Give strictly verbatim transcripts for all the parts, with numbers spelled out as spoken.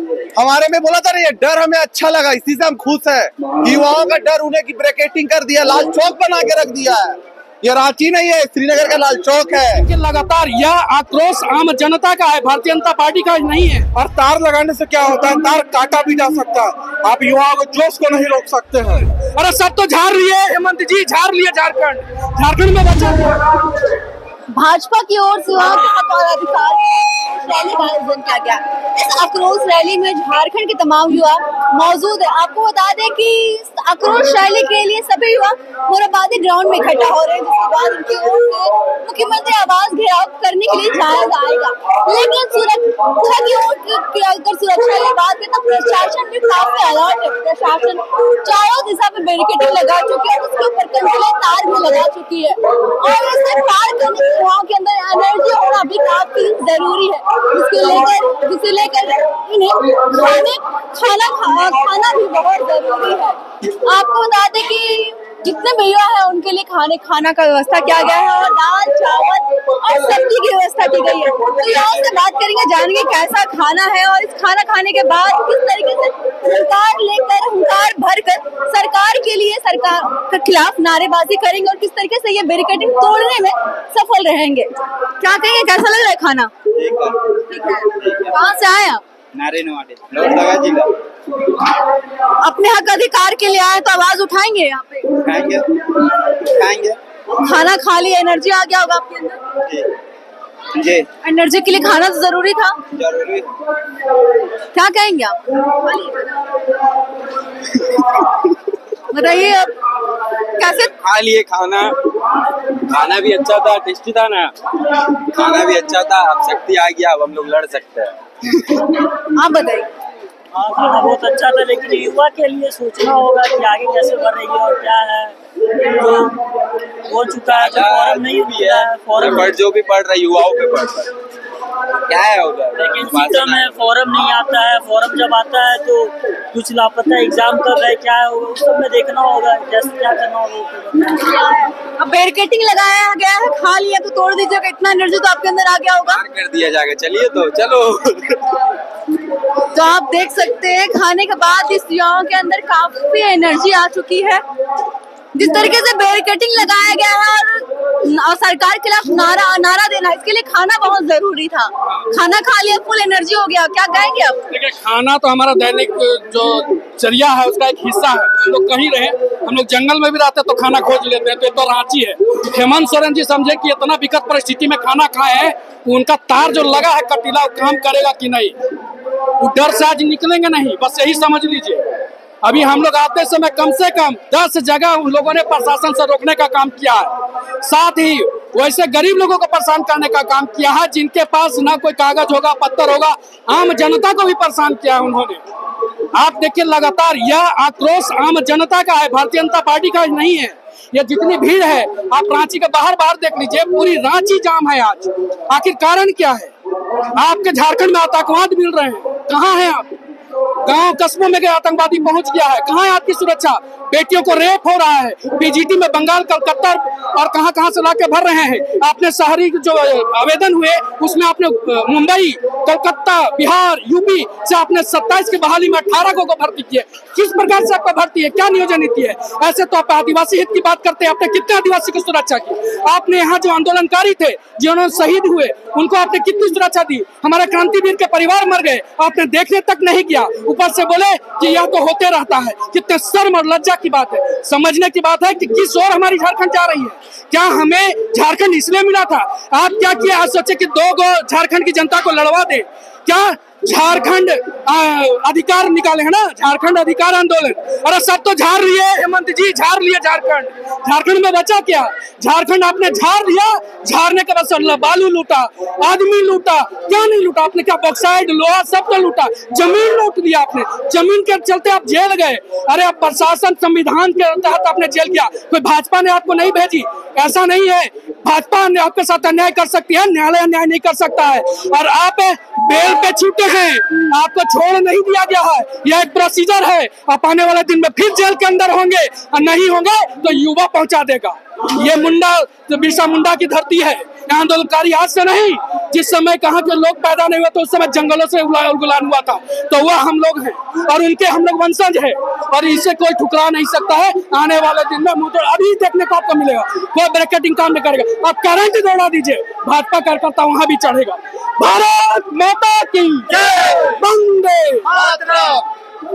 हमारे में बोला था ना, ये डर हमें अच्छा लगा, इसी से हम खुश है। युवाओं का डर उन्हें की ब्रेकेटिंग कर दिया, लाल चौक बना के रख दिया है। ये रांची नहीं है, श्रीनगर का लाल चौक है। लगातार यह आक्रोश आम जनता का है, भारतीय जनता पार्टी का नहीं है। और तार लगाने से क्या होता है, तार काटा भी जा सकता है, आप युवाओं को जोश को नहीं रोक सकते हैं। अरे सब तो झाड़ लिए हेमंत जी, झाड़ लिए झारखंड, झारखंड में बचा भाजपा की ओर से युवाओं के हक और अधिकार रैली का आयोजन किया गया। इस आक्रोश रैली में झारखंड के तमाम युवा मौजूद है। आपको बता दें कि इस आक्रोश रैली के लिए सभी युवा मोराबादी ग्राउंड में इकट्ठा हो रहे हैं, जिसके बाद उनकी ओर से मुख्यमंत्री आवास घेराव करने के लिए जाया जाएगा। लेकिन सुरक्षा की ओर अगर सुरक्षा की बात करें तो प्रशासन भी काफी अलर्ट है। प्रशासन चारों दिशा में बैरिकेडिंग लगा चुकी है, उसके ऊपर कंसले तार भी लगा चुकी है और इसे पार करने युवाओं के अंदर एनर्जी होना भी काफी जरूरी है, जिसके लेकर जिसे लेकर इन्हें खाने खाना खा, खाना भी बहुत जरूरी है। आपको बता दें कि जितने भी युवा है उनके लिए खाने खाना का व्यवस्था किया गया है और दाल चावल और सब्जी की व्यवस्था की गई है। तो युवाओं से बात करेंगे, जानेंगे कैसा खाना है और इस खाना खाने के बाद किस तरीके से सरकार लेकर हुंकार भरकर सरकार के लिए सरकार के खिलाफ नारेबाजी करेंगे और किस तरीके से ये बैरिकेडिंग तोड़ने में सफल रहेंगे। क्या कहेंगे, कैसा लग रहा है खाना? ठीक है। कहाँ से आए आप? नारेनवाड़ी जिला। अपने हक अधिकार के लिए आए तो आवाज उठाएंगे यहाँ पे? उठाएंगे, उठाएंगे। खाना खा लिया, एनर्जी आ गया होगा आपके अंदर? जी। एनर्जी के लिए खाना तो जरूरी था। जरूरी। क्या कहेंगे आप? बताइए आप कैसे खा लिए खाना, खाना भी अच्छा था, टेस्टी था ना, खाना भी अच्छा था। अब शक्ति आ गया, अब हम लोग लड़ सकते हैं। आप बताइए। हाँ, खाना बहुत अच्छा था, लेकिन युवा के लिए सोचना होगा कि आगे कैसे बढ़ रही है और क्या है जो हो चुका है, जो फॉर्म नहीं हुआ है, फॉर्म पर जो भी पढ़ रहा है युवाओं पे पढ़ रहा है, क्या है उधर। लेकिन सिस्टम है, फॉर्म नहीं आता है, फॉर्म जब आता है तो कुछ लापता एग्जाम कर रहे क्या है उस सब में देखना होगा कैसे क्या करना होगा। अब बैरिकेडिंग लगाया गया है, खा लिया तो तोड़ दीजिएगा, इतना एनर्जी तो आपके अंदर आ गया होगा। कर दिया जाएगा, चलिए तो चलो। तो आप देख सकते हैं खाने के बाद इस युवाओं के अंदर काफी एनर्जी आ चुकी है। जिस तरीके से बैरिकेडिंग लगाया गया है और, और सरकार के खिलाफ नारा नारा देना, इसके लिए खाना बहुत जरूरी था। खाना खा लिया, फुल एनर्जी हो गया। क्या कहेंगे आप? देखिए, खाना तो हमारा दैनिक जो चर्या है उसका एक हिस्सा है। हम लोग कहीं रहे, हम लोग जंगल में भी रहते तो खाना खोज लेते हैं, तो ये तो रांची है। हेमंत सोरेन जी समझे कि इतना विकट परिस्थिति में खाना खाए हैं, उनका तार जो लगा है कटीला काम करेगा कि नहीं, वो डर से आज निकलेंगे नहीं, बस यही समझ लीजिए। अभी हम लोग आते समय कम से कम दस जगह उन लोगों ने प्रशासन से रोकने का काम किया है। साथ ही वैसे गरीब लोगों को परेशान करने का काम किया है, जिनके पास ना कोई कागज होगा, पत्थर होगा, आम जनता को भी परेशान किया है उन्होंने। आप देखिए, लगातार यह आक्रोश आम जनता का है, भारतीय जनता पार्टी का नहीं है। ये जितनी भीड़ है, आप रांची के बाहर बाहर देख लीजिए, पूरी रांची जाम है आज। आखिर कारण क्या है? आपके झारखंड में आतंकवाद मिल रहे हैं, कहाँ है आप? गांव कस्बों में गए आतंकवादी पहुंच गया है, कहाँ है आपकी सुरक्षा? बेटियों को रेप हो रहा है, पीजीटी में बंगाल, कलकत्ता और कहां कहां से लाके भर रहे हैं। आपने शहरी जो आवेदन हुए उसमें आपने मुंबई, कलकत्ता, बिहार, यूपी से आपने सत्ताईस की बहाली में अठारह को भर्ती किए। किस प्रकार से आपका भर्ती है, क्या नियोजन नीति है? ऐसे तो आप आदिवासी हित की बात करते हैं, आपने कितने आदिवासी की सुरक्षा की? आपने यहाँ जो आंदोलनकारी थे, जिन्होंने शहीद हुए, उनको आपने कितनी सुरक्षा दी? हमारे क्रांतिवीर के परिवार मर गए, आपने देखने तक नहीं किया, ऊपर से बोले कि यह तो होते रहता है। कितने शर्म और लज्जा की बात है। समझने की बात है कि किस ओर हमारी झारखंड जा रही है। क्या हमें झारखंड इसलिए मिला था? आप क्या किया? आज सोचे कि दो गो झारखंड की जनता को लड़वा दे। क्या झारखंड अधिकार निकाले है ना, झारखंड अधिकार आंदोलन। अरे सब तो झाड़ लिए हेमंत जी, झाड़ लिए झारखंड। झारखंड में बचा क्या? झारखंड आपने झाड़ लिया, झाड़ने के बाद बालू लूटा, आदमी लूटा, क्या नहीं लूटा आपने? क्या बॉक्साइड, लोहा सब तो लूटा, जमीन लूट दिया आपने, जमीन के चलते आप जेल गए। अरे आप प्रशासन संविधान के तहत आपने जेल किया, कोई भाजपा ने आपको नहीं भेजी? ऐसा नहीं है, भाजपा ने आपके साथ अन्याय कर सकती है, न्यायालय अन्याय नहीं कर सकता है। और आप बेल पे छूटे हैं, आपको छोड़ नहीं दिया गया है, यह एक प्रोसीजर है। आप आने वाले दिन में फिर जेल के अंदर होंगे और नहीं होंगे तो युवा पहुंचा देगा। ये मुंडा बिरसा मुंडा की धरती है। यहाँ आंदोलनकारी आज से नहीं, जिस समय कहाँ के लोग पैदा नहीं हुए तो उस समय जंगलों से उलगुलान हुआ था, तो वह हम लोग हैं और उनके हम लोग वंशज हैं और इसे कोई ठुकरा नहीं सकता है। आने वाले दिन में मुझे अभी देखने को आपको मिलेगा, कोई ब्रैकेटिंग काम नहीं करेगा। आप करंट दौड़ा दीजिए, भाजपा कार्यकर्ता वहां भी चढ़ेगा। भारत माता की जय, वंदे मातरम।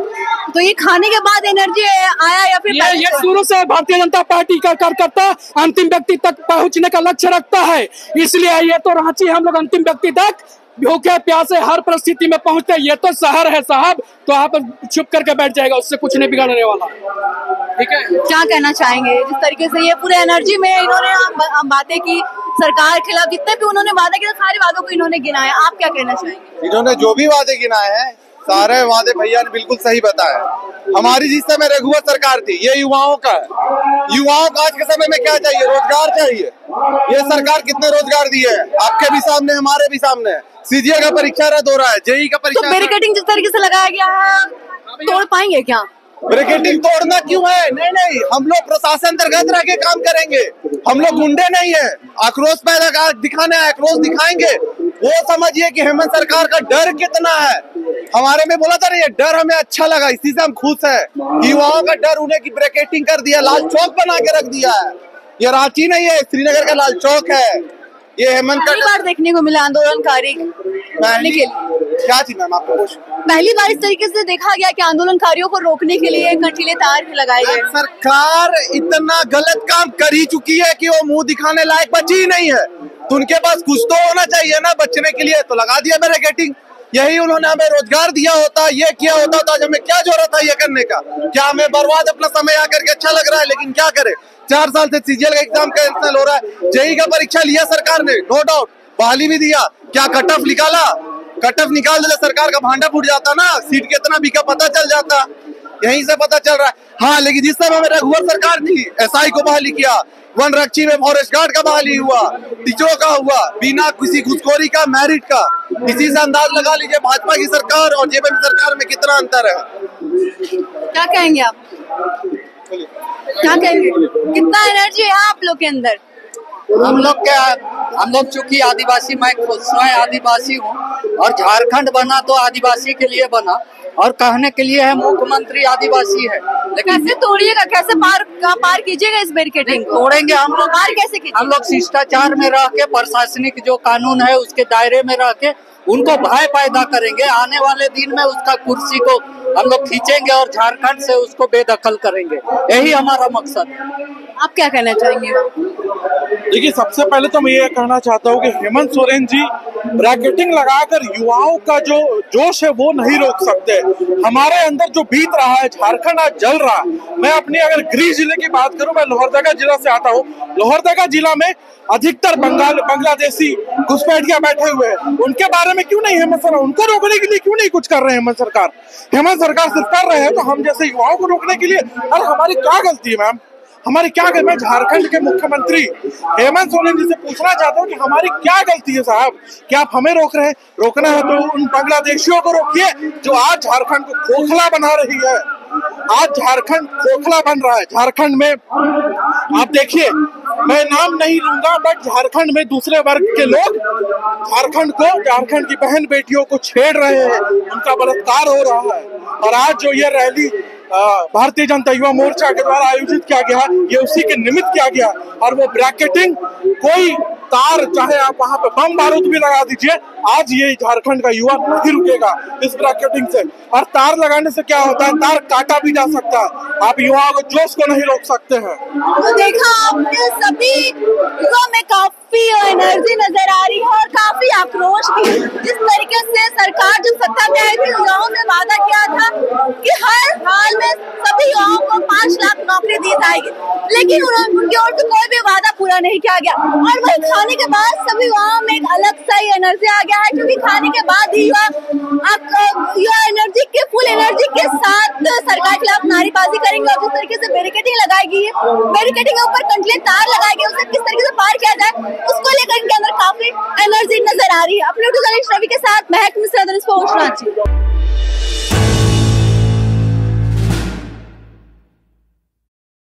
तो ये खाने के बाद एनर्जी आया या फिर ये, ये शुरू से भारतीय जनता पार्टी का कार्यकर्ता अंतिम व्यक्ति तक पहुंचने का लक्ष्य रखता है, इसलिए ये तो रांची हम लोग अंतिम व्यक्ति तक भूखे प्यासे हर परिस्थिति में पहुंचते। ये तो शहर है साहब, तो आप चुप करके बैठ जाएगा, उससे कुछ नहीं बिगड़ने वाला। ठीक है, क्या कहना चाहेंगे जिस तरीके से ये पूरे एनर्जी में इन्होंने हम बातें की, सरकार के खिलाफ जितने भी उन्होंने वादे किए सारे वादों को इन्होंने गिनाया, आप क्या कहना चाहेंगे? इन्होंने जो भी वादे गिनाए हैं सारे वादे भैया ने बिल्कुल सही बताया। हमारी जिस समय रघुवर सरकार थी, ये युवाओं का है। युवाओं को आज के समय में क्या चाहिए? रोजगार चाहिए। ये सरकार कितने रोजगार दिए है, आपके भी सामने, हमारे भी सामने। सीजीए का परीक्षा रद्द हो रहा है, जेई का परीक्षा। तो बैरिकेडिंग जिस तरीके से लगाया गया है, तोड़ पाएंगे क्या? बैरिकेडिंग तोड़ना क्यों है? नहीं नहीं, हम लोग प्रशासन अंतर्गत रह के काम करेंगे। हम लोग गुंडे नहीं है। आक्रोश पैदा दिखाने आक्रोश दिखाएंगे। वो समझिए कि हेमंत सरकार का डर कितना है। हमारे में बोला था ना, ये डर हमें अच्छा लगा, इसी से हम खुश है कि युवाओं का डर उन्हें की ब्रैकेटिंग कर दिया, लाल चौक बना के रख दिया है। ये रांची नहीं है, श्रीनगर का लाल चौक है। ये हेमंत का बार देखने को मिला आंदोलनकारी रोकने के लिए। क्या थी मैम आपको? पहली बार इस तरीके से देखा गया कि आंदोलनकारियों को रोकने के लिए कंटीले तार भी लगाए गए। सरकार इतना गलत काम कर ही चुकी है कि वो मुंह दिखाने लायक बची ही नहीं है। तो उनके पास कुछ तो होना चाहिए ना बचने के लिए, तो लगा दिया बैरिकेडिंग। यही उन्होंने हमें रोजगार दिया होता, ये किया होता तो आज हमें क्या जरूरत है ये करने का? क्या हमें बर्बाद अपना समय आकर के अच्छा लग रहा है? लेकिन क्या करे, चार साल से सीजीएल का एग्जाम कैंसिल हो रहा है। जेई का परीक्षा लिया सरकार ने, नो डाउट, बहाली भी दिया। क्या कट ऑफ निकाला? कट ऑफ निकाल दे सरकार का भांडा फूट जाता ना, सीट कितना बिका पता चल जाता। यहीं से पता चल रहा है। हाँ, लेकिन जिस समय में रघुवर सरकार थी, एसआई को बहाली किया, वन रक्षी में फॉरेस्ट गार्ड का बहाली हुआ, टीचरों का हुआ, बिना किसी घुसखोरी का, मेरिट का। इसी से अंदाज लगा लीजिए भाजपा की सरकार और जेपीएम सरकार में कितना अंतर है। क्या कहेंगे आप? क्या कहेंगे? कितना एनर्जी है आप लोग के अंदर? हम लोग क्या, हम लोग चूंकि आदिवासी, मैं खुद स्वयं आदिवासी हूँ और झारखंड बना तो आदिवासी के लिए बना और कहने के लिए है मुख्यमंत्री आदिवासी है। लेकिन कैसे तोड़िएगा, कैसे पार पार कीजिएगा इस बैरिकेडिंग को? तोड़ेंगे हम लोग। पार कैसे कीजिएगा? हम लोग शिष्टाचार में रह के, प्रशासनिक जो कानून है उसके दायरे में रह के उनको भय पैदा करेंगे। आने वाले दिन में उसका कुर्सी को हम लोग खींचेंगे और झारखंड से उसको बेदखल करेंगे। यही हमारा मकसद है। आप क्या कहना चाहेंगे? देखिए, सबसे पहले तो मैं ये कहना चाहता हूँ कि हेमंत सोरेन जी ब्रैकेटिंग लगाकर युवाओं का जो जोश है वो नहीं रोक सकते। हमारे अंदर जो बीत रहा है, झारखंड आज जल रहा है। मैं अपनी अगर गृह जिले की बात करूं, मैं लोहरदगा जिला से आता हूं। लोहरदगा जिला में अधिकतर बंगाल बांग्लादेशी घुसपैठिया बैठे हुए हैं। उनके बारे में क्यों नहीं हेमंत सरकार, उनको रोकने के लिए क्यों नहीं कुछ कर रहे हैं हेमंत सरकार? हेमंत सरकार सिर्फ कर रहे हैं तो हम जैसे युवाओं को रोकने के लिए, अरे हमारी क्या गलती है मैम? हमारी क्या गलती? मैं झारखंड के मुख्यमंत्री हेमंत सोरेन जी से पूछना चाहता हूँ कि हमारी क्या गलती है साहब कि आप हमें रोक रहे हैं? रोकना है तो उन बांग्लादेशियों को रोकिए जो आज झारखंड को खोखला बना रही है। आज झारखंड खोखला बन रहा है। झारखंड में आप देखिए, मैं नाम नहीं लूंगा, बट झारखंड में दूसरे वर्ग के लोग झारखंड को, झारखंड की बहन बेटियों को छेड़ रहे हैं, उनका बलात्कार हो रहा है। और आज जो ये रैली भारतीय जनता युवा मोर्चा के द्वारा आयोजित किया गया, ये उसी के निमित्त किया गया। और वो ब्रैकेटिंग, कोई तार, चाहे आप वहां पे बम बारूद भी लगा दीजिए, आज ये झारखंड का युवा नहीं रुकेगा इस ब्रैकेटिंग से। और तार लगाने से क्या होता है? तार काटा भी जा सकता है। आप युवाओं को जोश को नहीं रोक सकते हैं। तो देखा आपने, सभी युवा में काफी एनर्जी नजर आ रही है और काफी आक्रोश भी। जिस तरीके से सरकार जो सत्ता में आई थी, युवाओं से वादा किया था कि हर हाल में सभी युवाओं को पांच लाख नौकरी दी जाएगी, लेकिन उनकी ओर से कोई भी वादा पूरा नहीं किया गया। और वही खाने के बाद सभी युवाओं में एक अलग सा ही एनर्जी आ गया है, क्योंकि खाने के बाद ही युवा युवा एनर्जी के फुल एनर्जी के साथ सरकार के खिलाफ नारेबाजी करेंगे। और जिस तरीके से बैरिकेडिंग लगाई गई है, बैरिकेडिंग के ऊपर कंटीले तार लगाए गए, उसे किस तरीके से पार किया जाए उसको लेकर इनके अंदर काफी एनर्जी नजर आ रही है। अपने रवि के साथ महक मिश्रा, रांची।